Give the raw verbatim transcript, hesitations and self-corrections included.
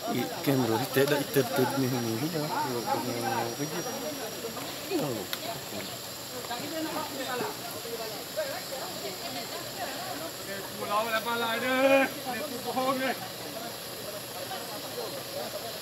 Ikan bro, tidak ada ikan ni ni dah. Begitu. Oh. Pulau lepas lah dia. Ni tu pohon ni.